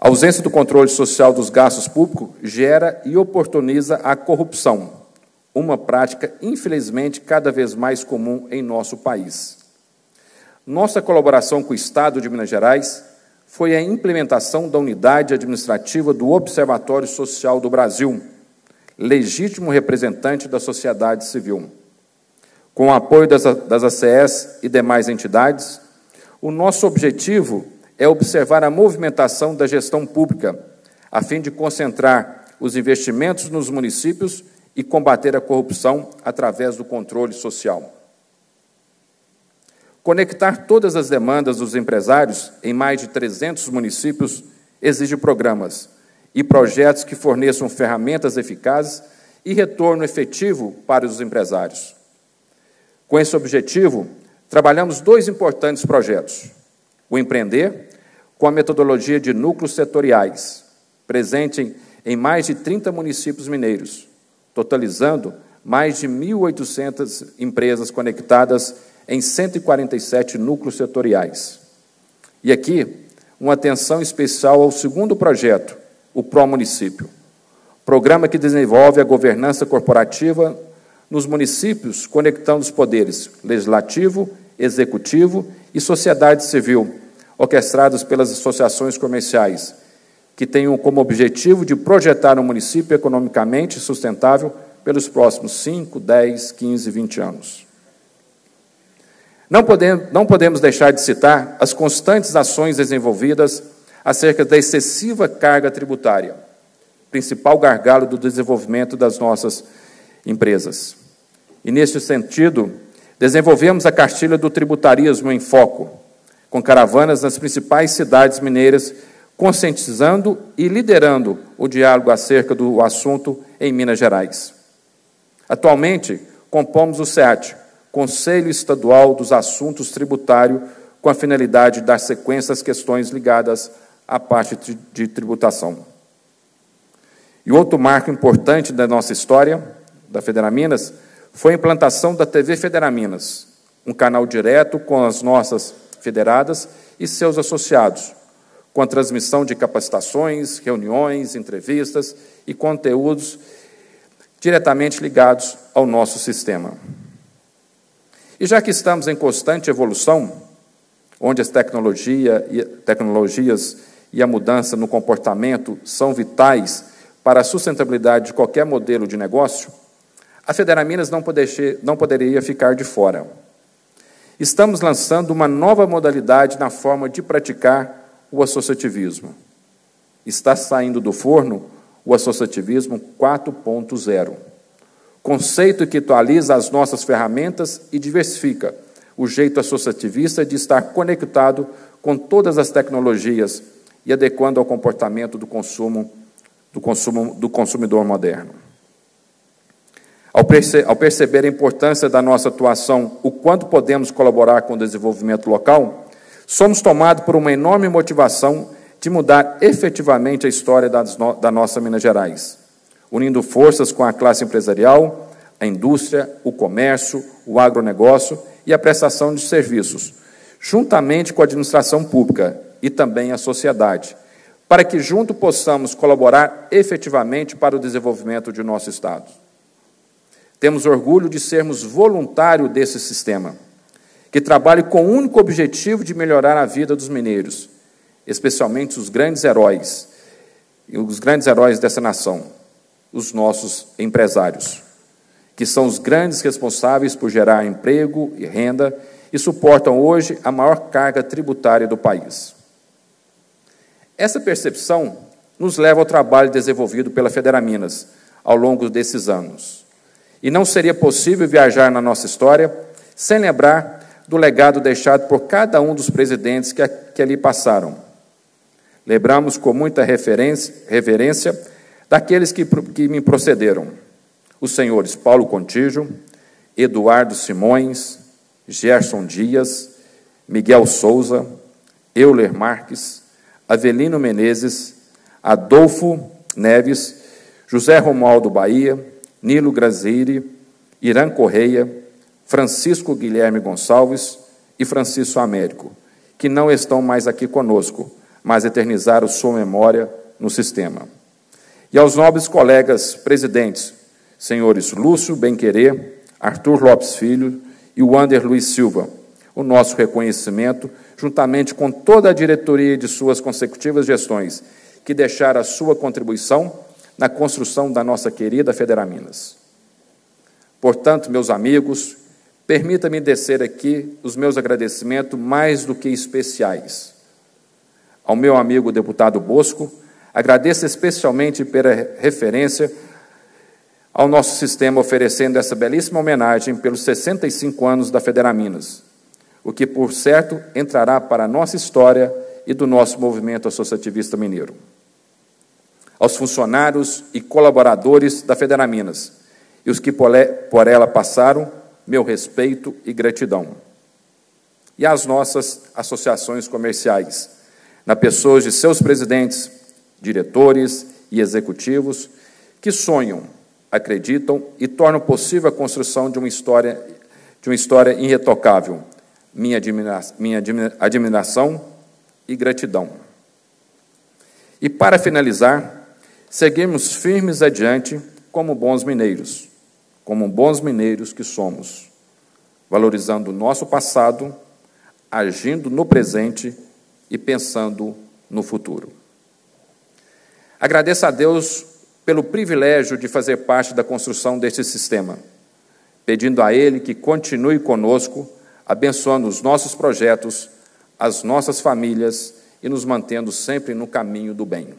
A ausência do controle social dos gastos públicos gera e oportuniza a corrupção, uma prática, infelizmente, cada vez mais comum em nosso país. Nossa colaboração com o Estado de Minas Gerais foi a implementação da unidade administrativa do Observatório Social do Brasil, legítimo representante da sociedade civil. Com o apoio das ACS e demais entidades, o nosso objetivo é observar a movimentação da gestão pública, a fim de concentrar os investimentos nos municípios e combater a corrupção através do controle social. Conectar todas as demandas dos empresários em mais de 300 municípios exige programas e projetos que forneçam ferramentas eficazes e retorno efetivo para os empresários. Com esse objetivo, trabalhamos 2 importantes projetos. O Empreender, com a metodologia de núcleos setoriais, presente em mais de 30 municípios mineiros, totalizando mais de 1.800 empresas conectadas em 147 núcleos setoriais. E aqui, uma atenção especial ao segundo projeto, o Pró-Município, programa que desenvolve a governança corporativa nos municípios, conectando os poderes legislativo, executivo e sociedade civil, orquestrados pelas associações comerciais, que tenham como objetivo de projetar um município economicamente sustentável pelos próximos 5, 10, 15, 20 anos. Não podemos deixar de citar as constantes ações desenvolvidas acerca da excessiva carga tributária, principal gargalo do desenvolvimento das nossas empresas. E, neste sentido, desenvolvemos a cartilha do tributarismo em foco, com caravanas nas principais cidades mineiras, conscientizando e liderando o diálogo acerca do assunto em Minas Gerais. Atualmente, compomos o SEAT, Conselho Estadual dos Assuntos Tributários, com a finalidade de dar sequência às questões ligadas à parte de tributação. E outro marco importante da nossa história, da Federaminas, foi a implantação da TV Federaminas, um canal direto com as nossas federadas e seus associados, com a transmissão de capacitações, reuniões, entrevistas e conteúdos diretamente ligados ao nosso sistema. E já que estamos em constante evolução, onde as tecnologias e a mudança no comportamento são vitais para a sustentabilidade de qualquer modelo de negócio, a Federaminas não poderia ficar de fora. Estamos lançando uma nova modalidade na forma de praticar o associativismo. Está saindo do forno o associativismo 4.0, conceito que atualiza as nossas ferramentas e diversifica o jeito associativista de estar conectado com todas as tecnologias e adequando ao comportamento do consumidor moderno. Ao perceber a importância da nossa atuação, o quanto podemos colaborar com o desenvolvimento local, somos tomados por uma enorme motivação de mudar efetivamente a história da nossa Minas Gerais, unindo forças com a classe empresarial, a indústria, o comércio, o agronegócio e a prestação de serviços, juntamente com a administração pública e também a sociedade, para que juntos possamos colaborar efetivamente para o desenvolvimento de nosso Estado. Temos orgulho de sermos voluntários desse sistema, que trabalha com o único objetivo de melhorar a vida dos mineiros, especialmente os grandes heróis dessa nação, os nossos empresários, que são os grandes responsáveis por gerar emprego e renda e suportam hoje a maior carga tributária do país. Essa percepção nos leva ao trabalho desenvolvido pela Federaminas ao longo desses anos. E não seria possível viajar na nossa história sem lembrar do legado deixado por cada um dos presidentes que ali passaram. Lembramos com muita reverência daqueles que me procederam, os senhores Paulo Contígio, Eduardo Simões, Gerson Dias, Miguel Souza, Euler Marques, Avelino Menezes, Adolfo Neves, José Romualdo Bahia, Nilo Graziri, Irã Correia, Francisco Guilherme Gonçalves e Francisco Américo, que não estão mais aqui conosco, mas eternizar a sua memória no sistema. E aos nobres colegas presidentes, senhores Lúcio Bem-Querer, Arthur Lopes Filho e Wander Luiz Silva, o nosso reconhecimento, juntamente com toda a diretoria de suas consecutivas gestões, que deixaram a sua contribuição na construção da nossa querida Federaminas. Portanto, meus amigos, permita-me descer aqui os meus agradecimentos mais do que especiais. Ao meu amigo deputado Bosco, agradeço especialmente pela referência ao nosso sistema, oferecendo essa belíssima homenagem pelos 65 anos da Federaminas, o que, por certo, entrará para a nossa história e do nosso movimento associativista mineiro. Aos funcionários e colaboradores da Federaminas e os que por ela passaram, meu respeito e gratidão. E às nossas associações comerciais, na pessoa de seus presidentes, diretores e executivos, que sonham, acreditam e tornam possível a construção de uma história irretocável. Minha admiração e gratidão. E para finalizar, seguimos firmes adiante como bons mineiros que somos, valorizando o nosso passado, agindo no presente e pensando no futuro. Agradeço a Deus pelo privilégio de fazer parte da construção deste sistema, pedindo a Ele que continue conosco, abençoando os nossos projetos, as nossas famílias e nos mantendo sempre no caminho do bem.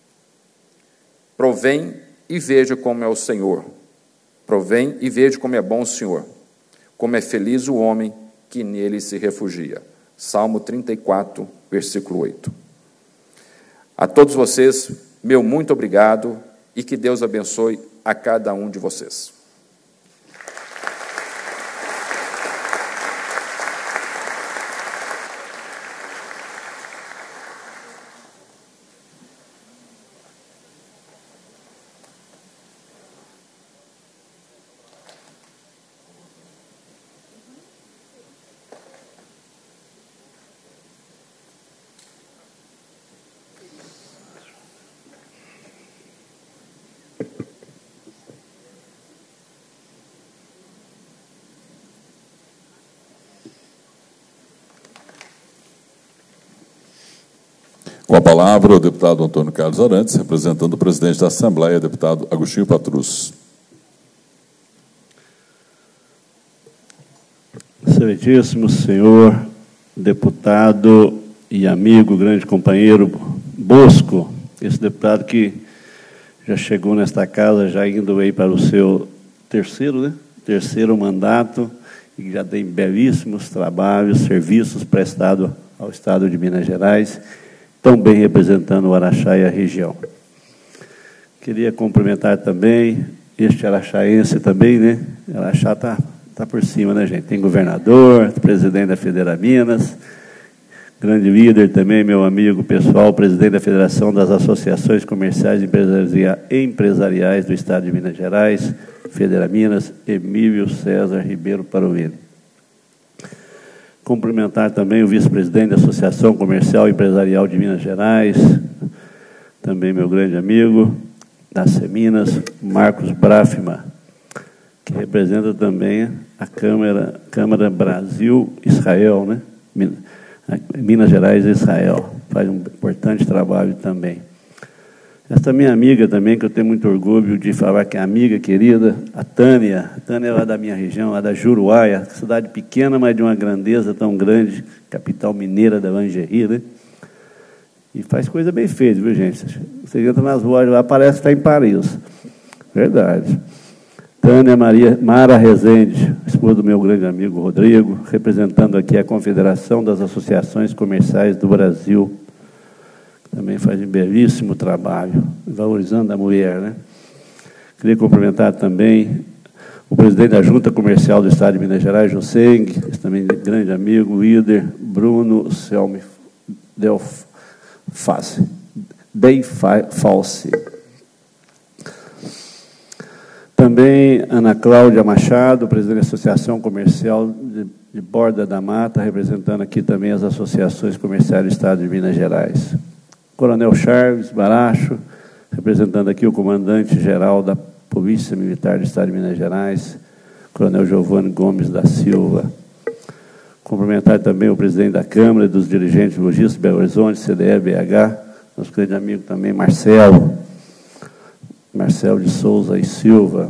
Provém e veja como é o Senhor. Provém e veja como é bom o Senhor. Como é feliz o homem que nele se refugia. Salmo 34, versículo 8. A todos vocês, meu muito obrigado e que Deus abençoe a cada um de vocês. Com a palavra, o deputado Antônio Carlos Arantes, representando o presidente da Assembleia, deputado Agostinho Patrus. Excelentíssimo senhor deputado e amigo, grande companheiro Bosco, esse deputado que já chegou nesta casa, já indo aí para o seu terceiro mandato, e já tem belíssimos trabalhos, serviços prestados ao Estado de Minas Gerais, tão bem representando o Araxá e a região. Queria cumprimentar também este araxaense também, né? Araxá tá por cima, né, gente? Tem governador, presidente da Federaminas, grande líder também, meu amigo pessoal, presidente da Federação das Associações Comerciais e Empresariais do Estado de Minas Gerais, Federaminas, Emílio César Ribeiro Parovini. Cumprimentar também o vice-presidente da Associação Comercial e Empresarial de Minas Gerais, também meu grande amigo da Seminas, Marcos Brafma, que representa também a Câmara Brasil-Israel, né? Minas Gerais e Israel, faz um importante trabalho também. Essa minha amiga também, que eu tenho muito orgulho de falar que é amiga querida, a Tânia é lá da minha região, lá da Juruáia, cidade pequena, mas de uma grandeza tão grande, capital mineira da lingerie, né? E faz coisa bem feita, viu, gente? Você entra nas lojas lá, parece que está em Paris. Verdade. Tânia Mara Rezende, esposa do meu grande amigo Rodrigo, representando aqui a Confederação das Associações Comerciais do Brasil, também faz um belíssimo trabalho, valorizando a mulher, né? Queria cumprimentar também o presidente da Junta Comercial do Estado de Minas Gerais, Joseng, também grande amigo, líder, Bruno Selmi Falsi. Também Ana Cláudia Machado, presidente da Associação Comercial de Borda da Mata, representando aqui também as associações comerciais do Estado de Minas Gerais. Coronel Charles Baracho, representando aqui o comandante-geral da Polícia Militar do Estado de Minas Gerais, Coronel Giovanni Gomes da Silva. Cumprimentar também o presidente da Câmara e dos dirigentes logísticos de Belo Horizonte, CDE-BH, nosso grande amigo também, Marcelo de Souza e Silva.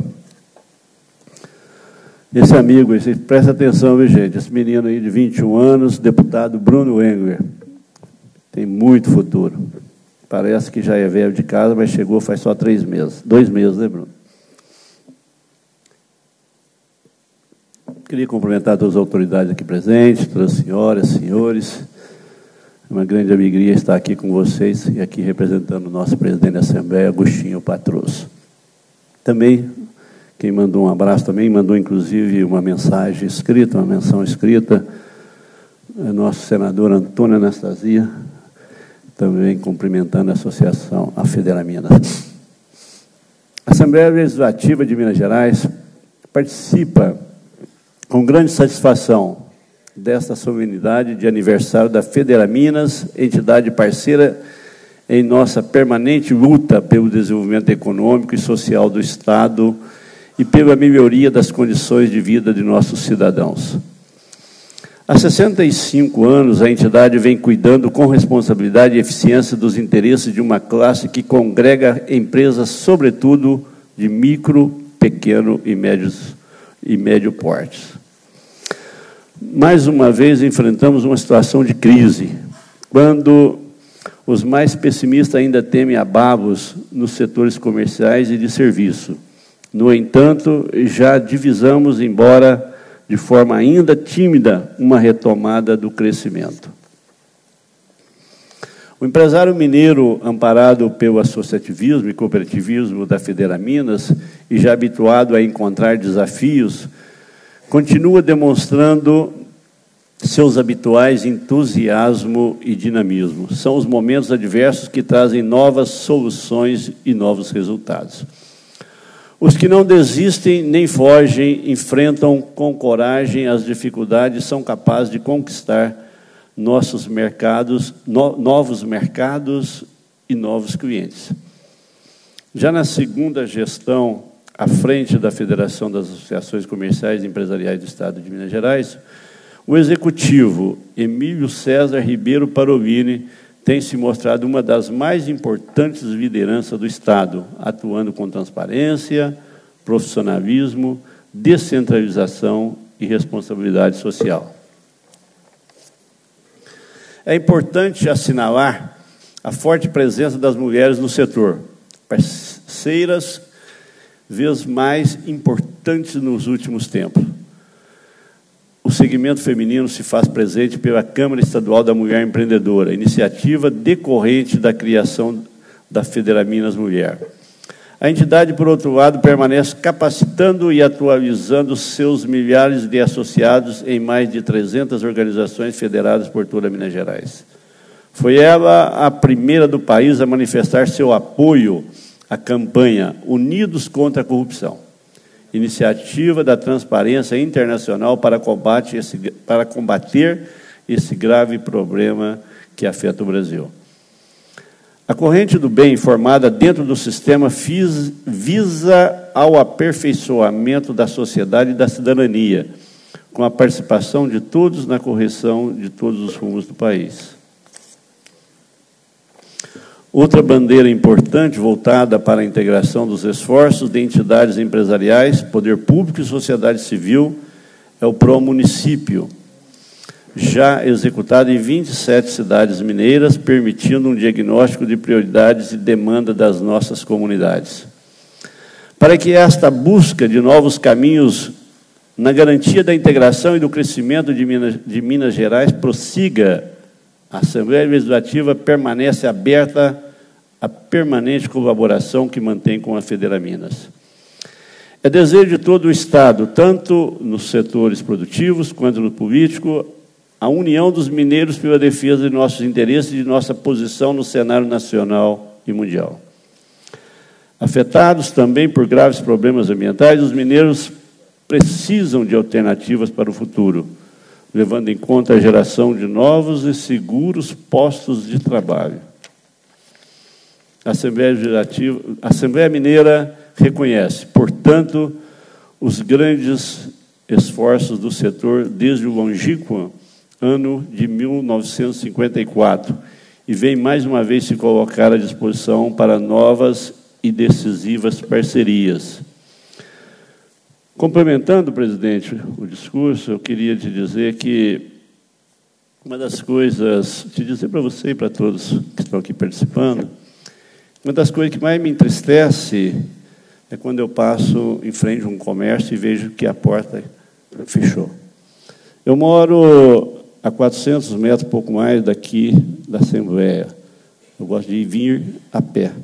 Esse amigo, presta atenção, viu, gente? Esse menino aí de 21 anos, deputado Bruno Engler, tem muito futuro. Parece que já é velho de casa, mas chegou faz só 3 meses. 2 meses, né, Bruno? Queria cumprimentar todas as autoridades aqui presentes, todas as senhoras, senhores. É uma grande alegria estar aqui com vocês e aqui representando o nosso presidente da Assembleia, Agostinho Patroso. Também, quem mandou um abraço também, mandou inclusive uma mensagem escrita, uma menção escrita, é nosso senador Antônio Anastasia, também cumprimentando a associação, a Federaminas. A Assembleia Legislativa de Minas Gerais participa com grande satisfação desta solenidade de aniversário da Federaminas, entidade parceira em nossa permanente luta pelo desenvolvimento econômico e social do Estado e pela melhoria das condições de vida de nossos cidadãos. Há 65 anos, a entidade vem cuidando com responsabilidade e eficiência dos interesses de uma classe que congrega empresas, sobretudo, de micro, pequeno e médio portes. Mais uma vez, enfrentamos uma situação de crise, quando os mais pessimistas ainda temem abalos nos setores comerciais e de serviço. No entanto, já divisamos, embora de forma ainda tímida, uma retomada do crescimento. O empresário mineiro, amparado pelo associativismo e cooperativismo da Federaminas e já habituado a encontrar desafios, continua demonstrando seus habituais entusiasmo e dinamismo. São os momentos adversos que trazem novas soluções e novos resultados. Os que não desistem nem fogem, enfrentam com coragem as dificuldades, são capazes de conquistar nossos mercados, novos mercados e novos clientes. Já na segunda gestão, à frente da Federação das Associações Comerciais e Empresariais do Estado de Minas Gerais, o executivo Emílio César Ribeiro Parolini tem se mostrado uma das mais importantes lideranças do Estado, atuando com transparência, profissionalismo, descentralização e responsabilidade social. É importante assinalar a forte presença das mulheres no setor, parceiras vez mais importantes nos últimos tempos. O segmento feminino se faz presente pela Câmara Estadual da Mulher Empreendedora, iniciativa decorrente da criação da Federaminas Mulher. A entidade, por outro lado, permanece capacitando e atualizando seus milhares de associados em mais de 300 organizações federadas por toda Minas Gerais. Foi ela a primeira do país a manifestar seu apoio à campanha Unidos contra a Corrupção, iniciativa da Transparência Internacional para combater esse grave problema que afeta o Brasil. A corrente do bem, formada dentro do sistema, visa ao aperfeiçoamento da sociedade e da cidadania, com a participação de todos na correção de todos os rumos do país. Outra bandeira importante voltada para a integração dos esforços de entidades empresariais, poder público e sociedade civil é o Promunicípio, já executado em 27 cidades mineiras, permitindo um diagnóstico de prioridades e demanda das nossas comunidades. Para que esta busca de novos caminhos na garantia da integração e do crescimento de Minas Gerais prossiga, a Assembleia Legislativa permanece aberta à permanente colaboração que mantém com a Federaminas. É desejo de todo o Estado, tanto nos setores produtivos quanto no político, a união dos mineiros pela defesa de nossos interesses e de nossa posição no cenário nacional e mundial. Afetados também por graves problemas ambientais, os mineiros precisam de alternativas para o futuro, levando em conta a geração de novos e seguros postos de trabalho. a Assembleia Mineira reconhece, portanto, os grandes esforços do setor desde o longínquo ano de 1954 e vem mais uma vez se colocar à disposição para novas e decisivas parcerias. Complementando, presidente, o discurso, eu queria te dizer que uma das coisas, te dizer para você e para todos que estão aqui participando, uma das coisas que mais me entristece é quando eu passo em frente a um comércio e vejo que a porta fechou. Eu moro a 400 metros, pouco mais, daqui da Assembleia. Eu gosto de vir a pé.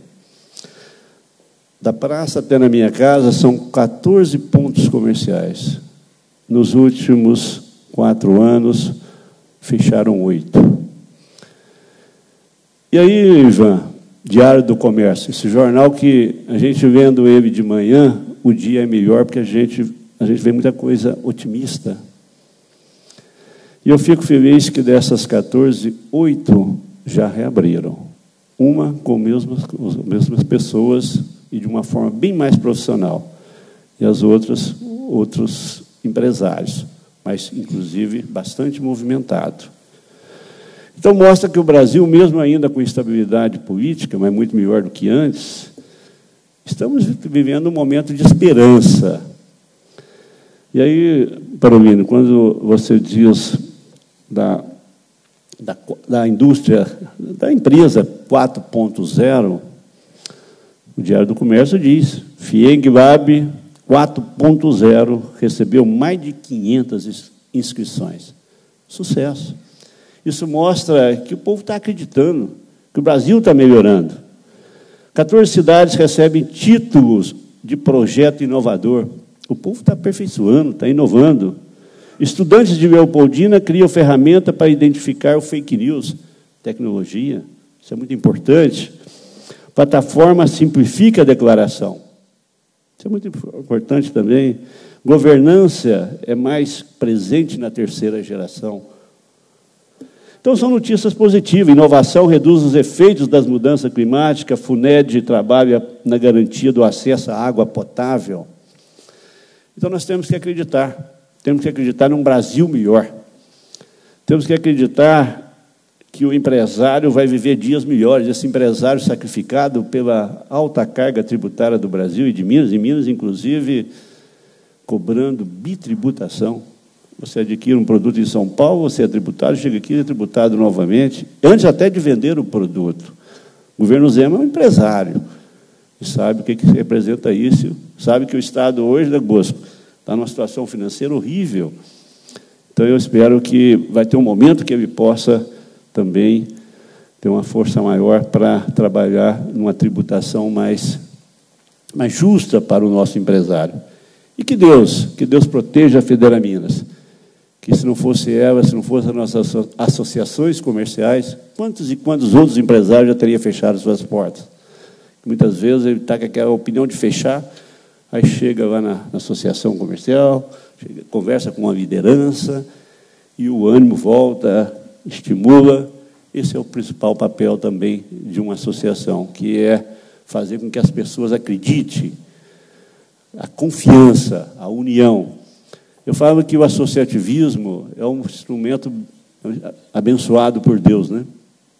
Da praça até na minha casa são 14 pontos comerciais. Nos últimos 4 anos, fecharam 8. E aí, Ivan, Diário do Comércio, esse jornal que a gente vendo ele de manhã, o dia é melhor, porque a gente vê muita coisa otimista. E eu fico feliz que dessas 14, 8 já reabriram. Uma com as mesmas pessoas e de uma forma bem mais profissional. E as outras, outros empresários, mas, inclusive, bastante movimentado. Então, mostra que o Brasil, mesmo ainda com instabilidade política, mas muito melhor do que antes, estamos vivendo um momento de esperança. E aí, Parolino, quando você diz da indústria, da empresa 4.0, o Diário do Comércio diz, FIENG Lab 4.0 recebeu mais de 500 inscrições. Sucesso. Isso mostra que o povo está acreditando, que o Brasil está melhorando. 14 cidades recebem títulos de projeto inovador. O povo está aperfeiçoando, está inovando. Estudantes de Leopoldina criam ferramenta para identificar o fake news. Tecnologia, isso é muito importante. Plataforma simplifica a declaração. Isso é muito importante também. Governança é mais presente na terceira geração. Então, são notícias positivas. Inovação reduz os efeitos das mudanças climáticas. FUNED trabalha na garantia do acesso à água potável. Então, nós temos que acreditar. Temos que acreditar num Brasil melhor. Temos que acreditar que o empresário vai viver dias melhores. Esse empresário sacrificado pela alta carga tributária do Brasil e de Minas, inclusive, cobrando bitributação. Você adquire um produto em São Paulo, você é tributado, chega aqui e é tributado novamente, antes até de vender o produto. O governo Zema é um empresário, e sabe o que representa isso, sabe que o Estado hoje, da Bosco, está numa situação financeira horrível. Então, eu espero que vai ter um momento que ele possa também ter uma força maior para trabalhar numa tributação mais justa para o nosso empresário. E que Deus proteja a Federaminas. Que se não fosse ela, se não fossem as nossas associações comerciais, quantos e quantos outros empresários já teriam fechado suas portas? Muitas vezes ele está com aquela opinião de fechar, aí chega lá na associação comercial, conversa com a liderança, e o ânimo volta, estimula. Esse é o principal papel também de uma associação, que é fazer com que as pessoas acreditem, a confiança, a união. Eu falo que o associativismo é um instrumento abençoado por Deus, né?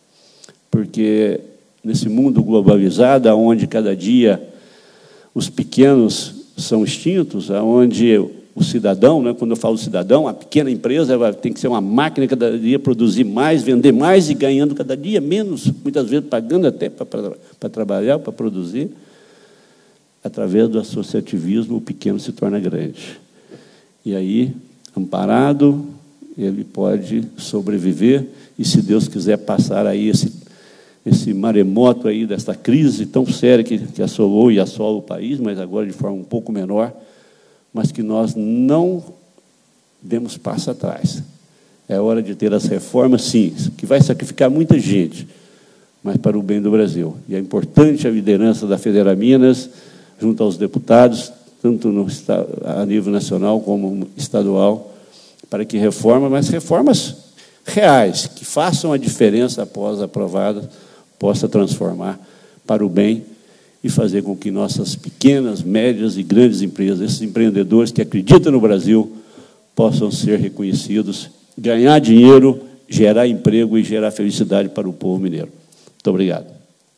Porque nesse mundo globalizado, onde cada dia os pequenos são extintos, onde o cidadão, né, quando eu falo cidadão, a pequena empresa ela tem que ser uma máquina cada dia produzir mais, vender mais e ganhando cada dia menos, muitas vezes pagando até para trabalhar, para produzir. Através do associativismo, o pequeno se torna grande. E aí, amparado, ele pode sobreviver, e se Deus quiser passar aí esse maremoto aí desta crise tão séria que assolou e assola o país, mas agora de forma um pouco menor, mas que nós não demos passo atrás. É hora de ter as reformas, sim, que vai sacrificar muita gente, mas para o bem do Brasil. E é importante a liderança da Federaminas, junto aos deputados, tanto a nível nacional como estadual, para que mas reformas reais, que façam a diferença após aprovadas, possa transformar para o bem e fazer com que nossas pequenas, médias e grandes empresas, esses empreendedores que acreditam no Brasil, possam ser reconhecidos, ganhar dinheiro, gerar emprego e gerar felicidade para o povo mineiro. Muito obrigado.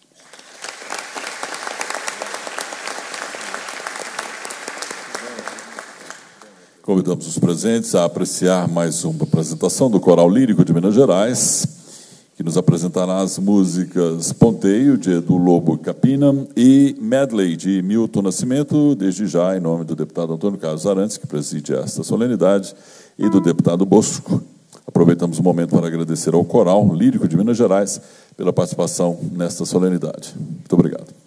Convidamos os presentes a apreciar mais uma apresentação do Coral Lírico de Minas Gerais, que nos apresentará as músicas Ponteio, de Edu Lobo Capina, e Medley, de Milton Nascimento, desde já, em nome do deputado Antônio Carlos Arantes, que preside esta solenidade, e do deputado Bosco. Aproveitamos o momento para agradecer ao Coral Lírico de Minas Gerais pela participação nesta solenidade. Muito obrigado.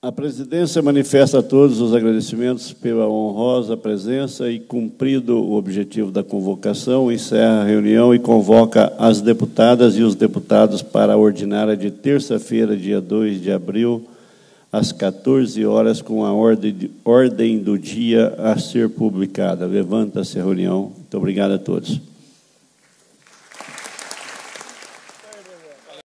A presidência manifesta a todos os agradecimentos pela honrosa presença e, cumprido o objetivo da convocação, encerra a reunião e convoca as deputadas e os deputados para a ordinária de terça-feira, dia 2 de abril, às 14 horas, com a ordem do dia a ser publicada. Levanta-se a reunião. Muito obrigado a todos.